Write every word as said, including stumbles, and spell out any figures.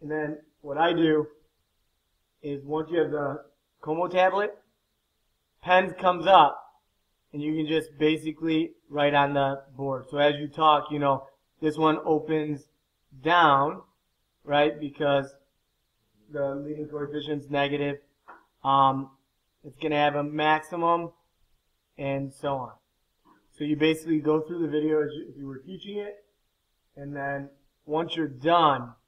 And then what I do is once you have the Como tablet, Pens comes up, and you can just basically write on the board. So as you talk, you know, this one opens down, right, because the leading coefficient is negative. Um, it's going to have a maximum, and so on. So you basically go through the video as you, if you were teaching it, and then once you're done,